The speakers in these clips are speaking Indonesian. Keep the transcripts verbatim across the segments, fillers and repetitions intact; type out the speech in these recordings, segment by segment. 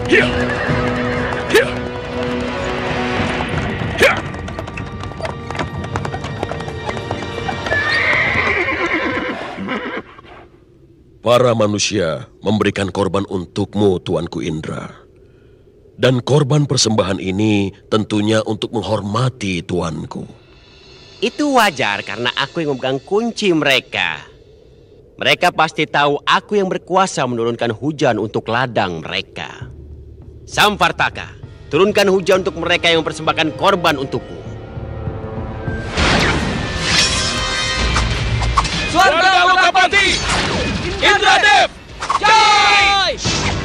Hiya! Hiya! Hiya! Para manusia memberikan korban untukmu, Tuanku Indra. Dan korban persembahan ini tentunya untuk menghormati Tuanku. Itu wajar karena aku yang memegang kunci mereka. Mereka pasti tahu aku yang berkuasa menurunkan hujan untuk ladang mereka. Samvartaka, turunkan hujan untuk mereka yang mempersembahkan korban untukku. Swarga Lokapati! Indradev! Jai!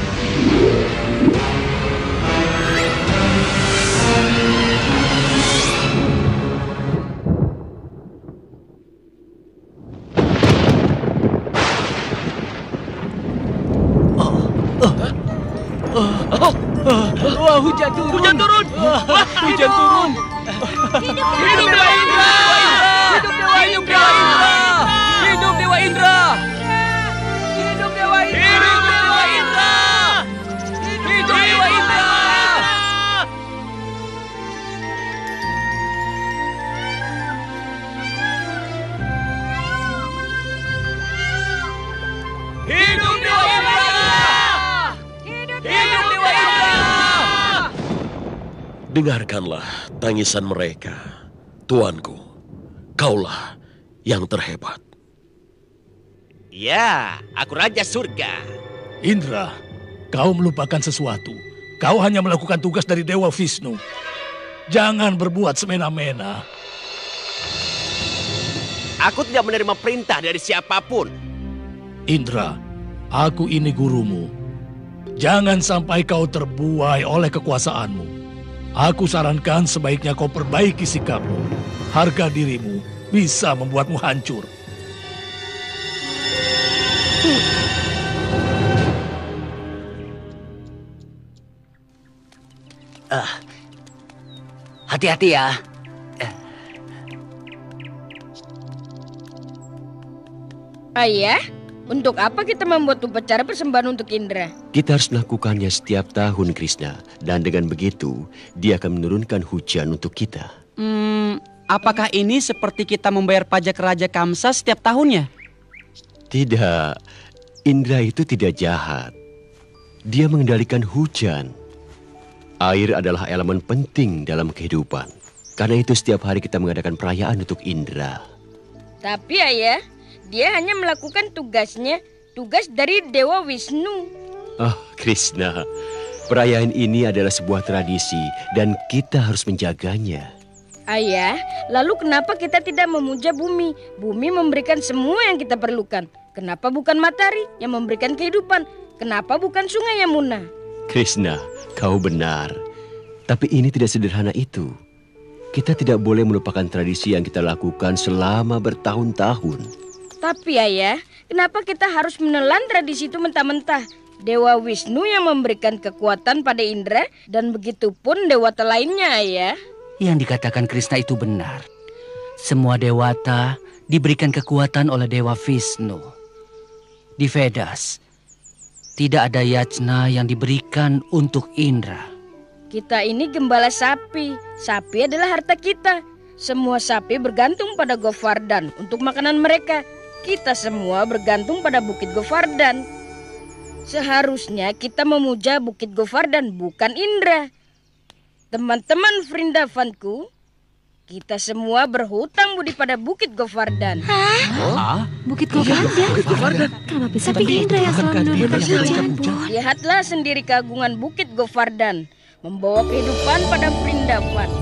Wah, hujan turun. Hujan turun. Wah, hujan turun. Hidup Dewa Indra! Hidup Dewa Indra! Hidup Dewa Indra! Hidup Dewa Indra! Hidup Dewa Indra! Hidup Dewa Indra! Hidup Dewa Indra! Hidup Dewa Indra! Dengarkanlah tangisan mereka. Tuanku, kaulah yang terhebat. Ya, aku Raja Surga. Indra, kau melupakan sesuatu. Kau hanya melakukan tugas dari Dewa Vishnu. Jangan berbuat semena-mena. Aku tidak menerima perintah dari siapapun. Indra, aku ini gurumu. Jangan sampai kau terbuai oleh kekuasaanmu. Aku sarankan sebaiknya kau perbaiki sikapmu. Harga dirimu bisa membuatmu hancur. Ah, hati-hati ya. Ayah, untuk apa kita membuat upacara persembahan untuk Indra? Kita harus melakukannya setiap tahun, Krishna. Dan dengan begitu, dia akan menurunkan hujan untuk kita. Hmm, apakah ini seperti kita membayar pajak Raja Kamsa setiap tahunnya? Tidak, Indra itu tidak jahat. Dia mengendalikan hujan. Air adalah elemen penting dalam kehidupan. Karena itu setiap hari kita mengadakan perayaan untuk Indra. Tapi ayah, dia hanya melakukan tugasnya, tugas dari Dewa Wisnu. Oh, Krishna, perayaan ini adalah sebuah tradisi dan kita harus menjaganya. Ayah, lalu kenapa kita tidak memuja bumi? Bumi memberikan semua yang kita perlukan. Kenapa bukan matahari yang memberikan kehidupan? Kenapa bukan sungai Yamuna? Krishna, kau benar. Tapi ini tidak sederhana itu. Kita tidak boleh melupakan tradisi yang kita lakukan selama bertahun-tahun. Tapi ayah, kenapa kita harus menelan tradisi itu mentah-mentah? Dewa Wisnu yang memberikan kekuatan pada Indra dan begitu pun dewata lainnya, ayah. Yang dikatakan Krishna itu benar. Semua dewata diberikan kekuatan oleh Dewa Vishnu. Di Vedas, tidak ada yajna yang diberikan untuk Indra. Kita ini gembala sapi. Sapi adalah harta kita. Semua sapi bergantung pada Govardhan untuk makanan mereka. Kita semua bergantung pada Bukit Govardhan. Seharusnya kita memuja Bukit Govardhan, bukan Indra. Teman-teman Vrindavanku, kita semua berhutang budi pada Bukit Govardhan. Hah? Bukit Govardhan? Kenapa bisa Tapi Indra yang selalu menurunkan hujan? Lihatlah sendiri keagungan Bukit Govardhan, membawa kehidupan pada Vrindavan.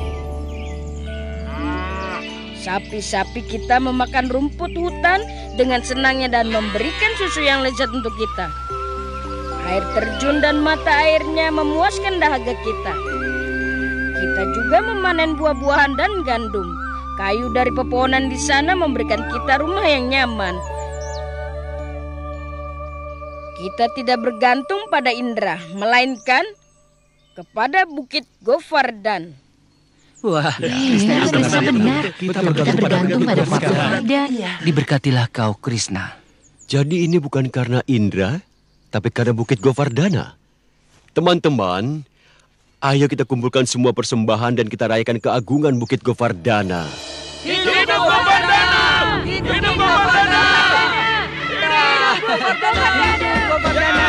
Sapi-sapi kita memakan rumput hutan dengan senangnya dan memberikan susu yang lezat untuk kita. Air terjun dan mata airnya memuaskan dahaga kita. Kita juga memanen buah-buahan dan gandum. Kayu dari pepohonan di sana memberikan kita rumah yang nyaman. Kita tidak bergantung pada Indra, melainkan kepada Bukit Govardhan. Wah, Krishna itu benar. Kita bergantung pada Govardhan. Diberkatilah kau, Krishna. Jadi ini bukan karena Indra, tapi karena Bukit Govardhana. Teman-teman, ayo kita kumpulkan semua persembahan dan kita rayakan keagungan Bukit Govardhana. Hidup Govardhana! Hidup Govardhana! Hidup Govardhana! Hidup Govardhana!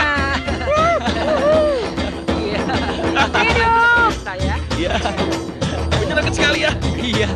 Hidup! Saya. Iya. Menyenangkan sekali ya. Iya.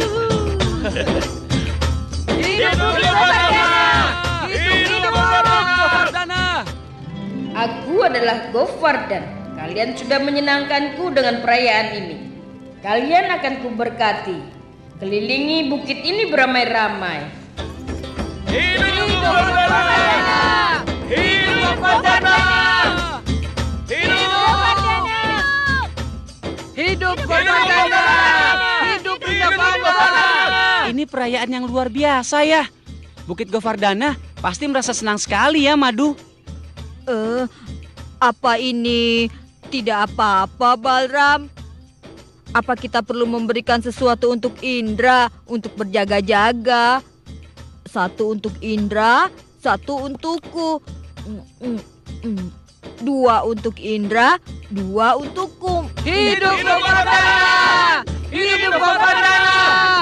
Hidup Govardhana! Hidup Govardhana! Aku adalah Govardhan. Kalian sudah menyenangkanku dengan perayaan ini. Kalian akan kuberkati. Kelilingi bukit ini beramai-ramai. Hidup Govardhana! Hidup Govardhana! Hidup Govardhana! Hidup Govardhana! Hidup Govardhana! Ini perayaan yang luar biasa ya. Bukit Govardhana pasti merasa senang sekali ya, Madu. Eh, apa ini tidak apa-apa, Balram? Apa kita perlu memberikan sesuatu untuk Indra untuk berjaga-jaga? Satu untuk Indra, satu untukku. Mm, mm, mm. Dua untuk Indra, dua untukku. Hidup Govardhana! Hidup Govardhana!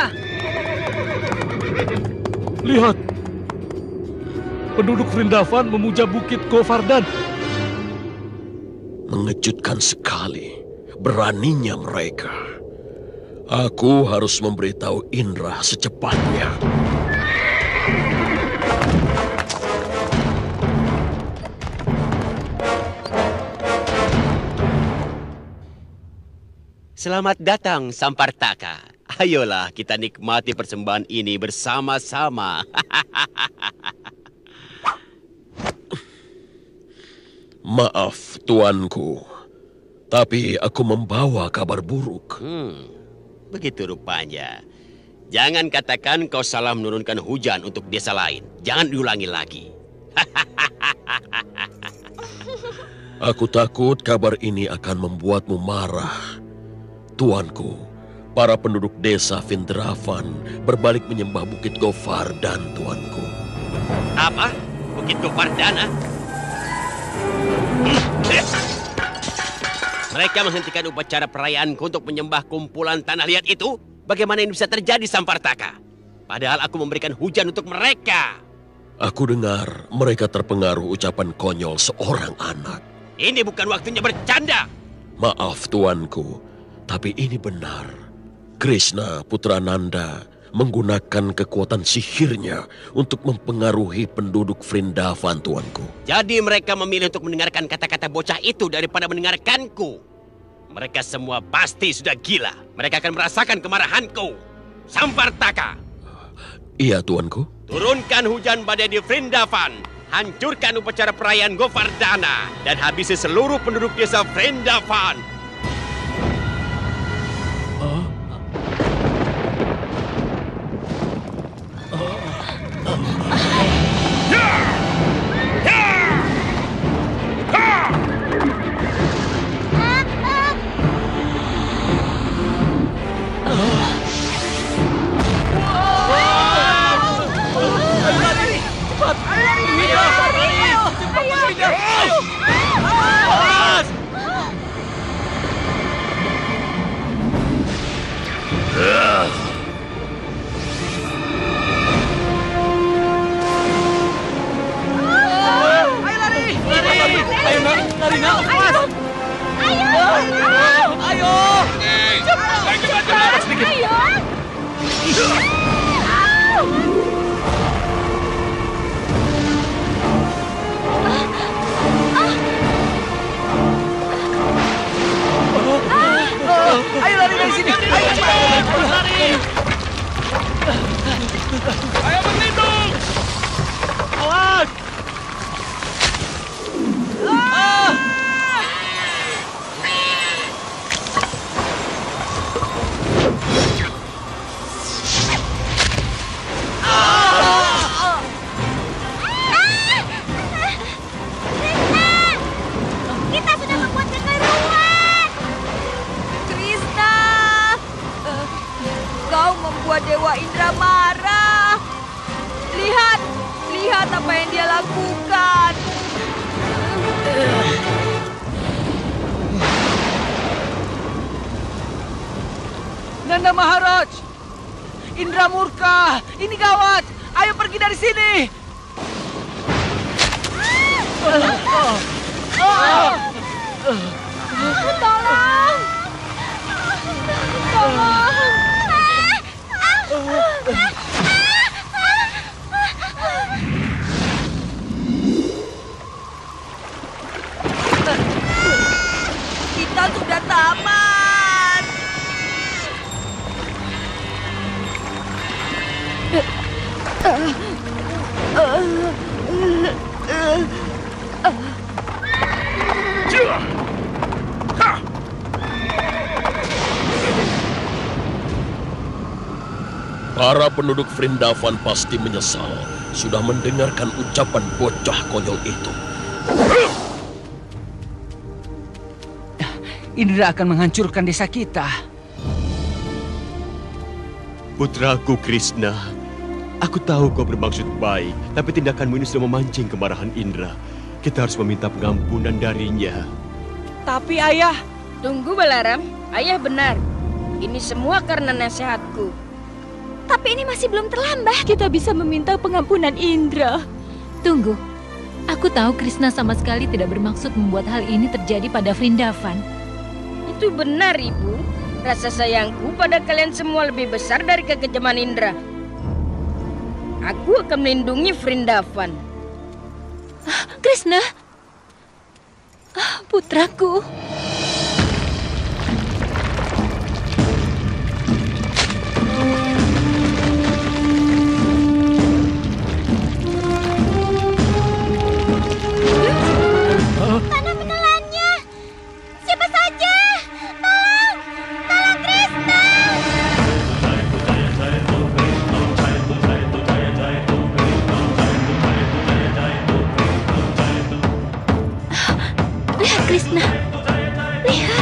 Lihat, penduduk Vrindavan memuja Bukit Govardhan. Mengejutkan sekali beraninya mereka. Aku harus memberitahu Indra secepatnya. Selamat datang, Sampartaka. Ayolah kita nikmati persembahan ini bersama-sama. Maaf, tuanku. Tapi aku membawa kabar buruk. Hmm, begitu rupanya. Jangan katakan kau salah menurunkan hujan untuk desa lain. Jangan diulangi lagi. Aku takut kabar ini akan membuatmu marah. Tuanku, para penduduk desa Vrindavan berbalik menyembah Bukit Govardhan, tuanku. Apa? Bukit Govardhana? Mereka menghentikan upacara perayaanku untuk menyembah kumpulan tanah liat itu? Bagaimana ini bisa terjadi, Sampartaka? Padahal aku memberikan hujan untuk mereka. Aku dengar mereka terpengaruh ucapan konyol seorang anak. Ini bukan waktunya bercanda. Maaf, tuanku, tapi ini benar. Krishna, putra Nanda, menggunakan kekuatan sihirnya untuk mempengaruhi penduduk Vrindavan, tuanku. Jadi mereka memilih untuk mendengarkan kata-kata bocah itu daripada mendengarkanku. Mereka semua pasti sudah gila. Mereka akan merasakan kemarahanku. Sampartaka. Iya, tuanku. Turunkan hujan badai di Vrindavan. Hancurkan upacara perayaan Govardhana. Dan habisi seluruh penduduk desa Vrindavan. Naga Maharaj! Indra murka! Ini gawat! Ayo pergi dari sini! Tolong! Tolong! Kita sudah tamat. Para penduduk Vrindavan pasti menyesal sudah mendengarkan ucapan bocah konyol itu. Indra akan menghancurkan desa kita. Putraku Krishna, aku tahu kau bermaksud baik, tapi tindakanmu ini sudah memancing kemarahan Indra. Kita harus meminta pengampunan darinya. Tapi ayah... Tunggu Balaram, ayah benar. Ini semua karena nasihatku. Tapi ini masih belum terlambat. Kita bisa meminta pengampunan Indra. Tunggu, aku tahu Krishna sama sekali tidak bermaksud membuat hal ini terjadi pada Vrindavan. Itu benar, Ibu. Rasa sayangku pada kalian semua lebih besar dari kekejaman Indra. Aku akan melindungi Vrindavan. Ah, Krishna, ah, putraku. Mana penelannya? Siapa saja? Tolong! Tolong Krishna! Lihat Krishna, lihat.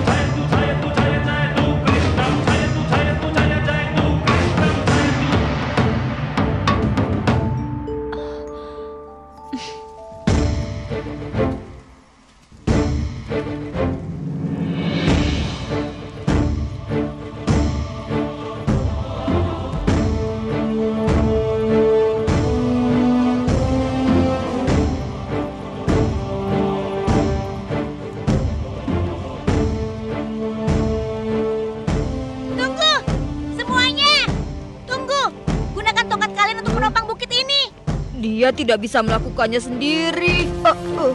Tunggu! Semuanya! Tunggu! Gunakan tongkat kalian untuk menopang bukit ini. Dia tidak bisa melakukannya sendiri. Oh, oh.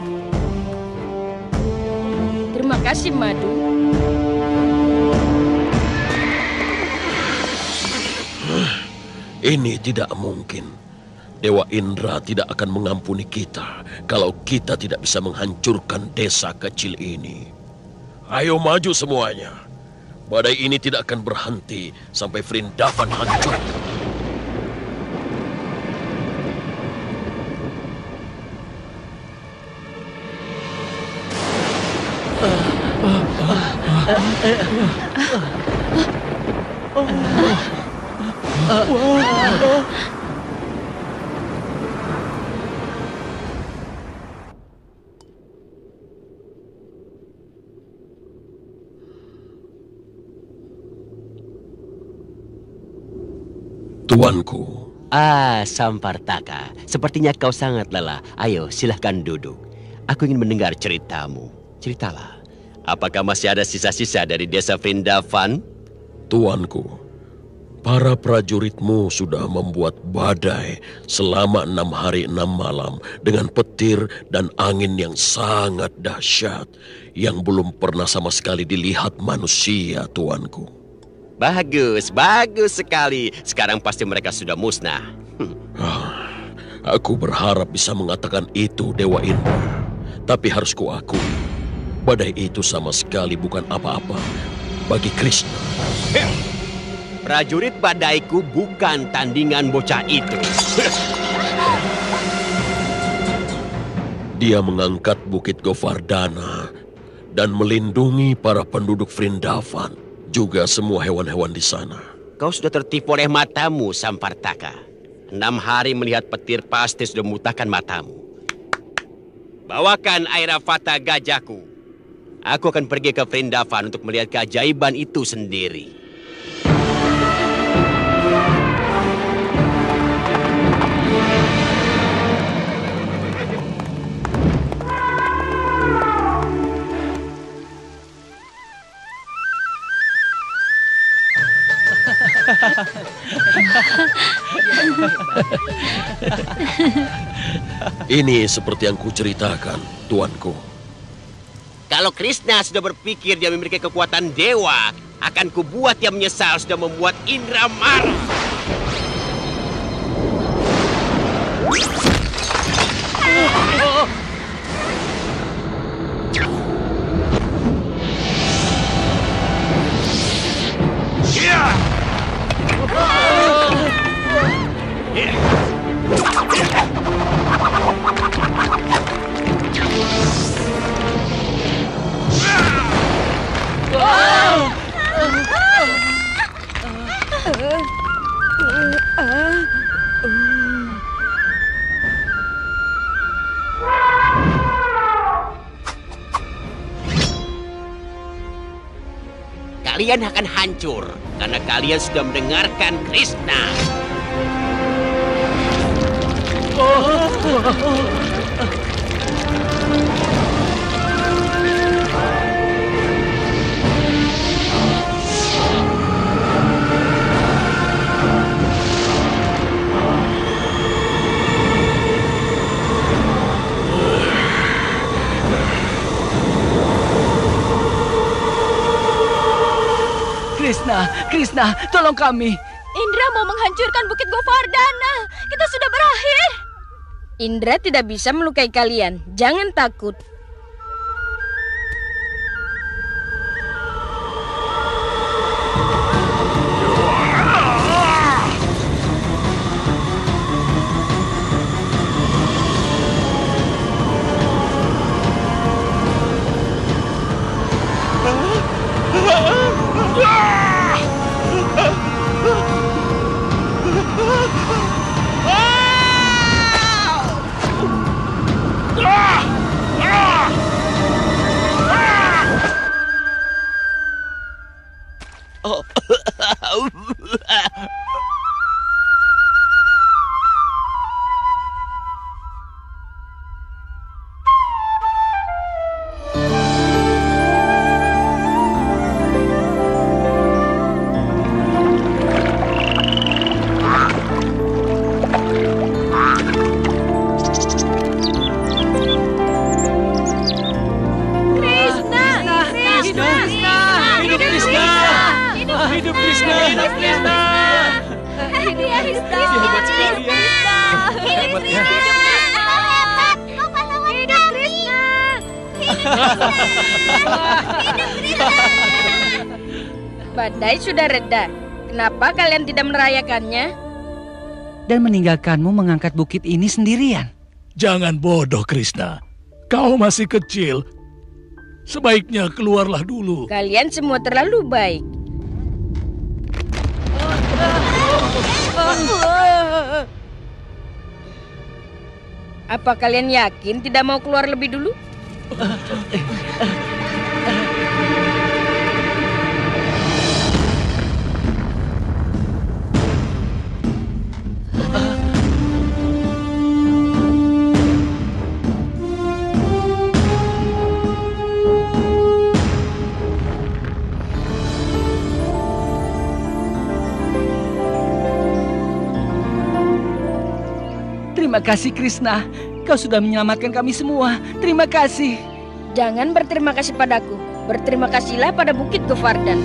Terima kasih, Madu. Ini tidak mungkin. Dewa Indra tidak akan mengampuni kita kalau kita tidak bisa menghancurkan desa kecil ini. Ayo maju semuanya. Badai ini tidak akan berhenti sampai Vrindavan hancur. Tuanku. Ah, Sampartaka, sepertinya kau sangat lelah. Ayo, silahkan duduk. Aku ingin mendengar ceritamu. Ceritalah, apakah masih ada sisa-sisa dari desa Vrindavan? Tuanku, para prajuritmu sudah membuat badai selama enam hari enam malam dengan petir dan angin yang sangat dahsyat yang belum pernah sama sekali dilihat manusia, tuanku. Bagus, bagus sekali. Sekarang pasti mereka sudah musnah. Ah, aku berharap bisa mengatakan itu, Dewa Indra. Tapi harus kuakui, badai itu sama sekali bukan apa-apa bagi Krishna. Prajurit badaiku bukan tandingan bocah itu. Dia mengangkat Bukit Govardhana dan melindungi para penduduk Vrindavan, juga semua hewan-hewan di sana. Kau sudah tertipu oleh matamu, Sampartaka. Enam hari melihat petir pasti sudah memutahkan matamu. Bawakan Airavata gajahku. Aku akan pergi ke Vrindavan untuk melihat keajaiban itu sendiri. Ini seperti yang kuceritakan, tuanku. Kalau Krishna sudah berpikir dia memiliki kekuatan dewa, akan kubuat dia menyesal sudah membuat Indra marah. Kalian akan hancur karena kalian sudah mendengarkan Krishna. Krishna, Krishna, tolong kami. Indra mau menghancurkan Bukit Govardhana. Kita sudah berakhir. Indra tidak bisa melukai kalian. Jangan takut. Badai sudah reda. Kenapa kalian tidak merayakannya? Dan meninggalkanmu mengangkat bukit ini sendirian. Jangan bodoh, Krishna. Kau masih kecil. Sebaiknya keluarlah dulu. Kalian semua terlalu baik. Apa kalian yakin tidak mau keluar lebih dulu? Terima kasih, Krishna. Kau sudah menyelamatkan kami semua. Terima kasih. Jangan berterima kasih padaku. Berterima kasihlah pada Bukit Govardhana.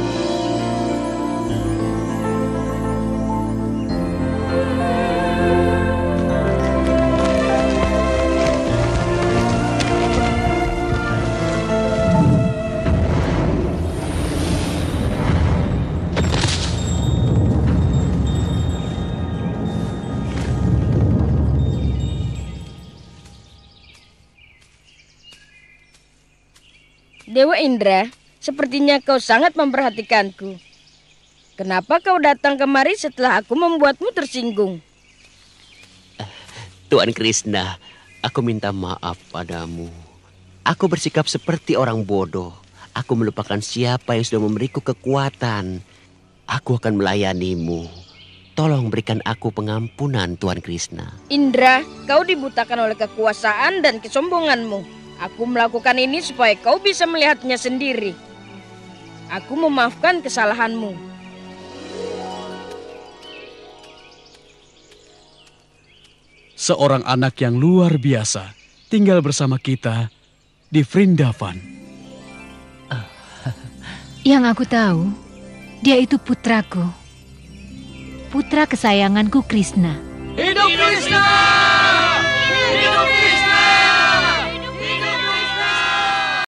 Dewa Indra, sepertinya kau sangat memperhatikanku. Kenapa kau datang kemari setelah aku membuatmu tersinggung? Tuan Krishna, aku minta maaf padamu. Aku bersikap seperti orang bodoh. Aku melupakan siapa yang sudah memberiku kekuatan. Aku akan melayanimu. Tolong berikan aku pengampunan, Tuan Krishna. Indra, kau dibutakan oleh kekuasaan dan kesombonganmu. Aku melakukan ini supaya kau bisa melihatnya sendiri. Aku memaafkan kesalahanmu. seorang anak yang luar biasa tinggal bersama kita di Vrindavan. Yang aku tahu, dia itu putraku. Putra kesayanganku Krishna. Hidup Krishna!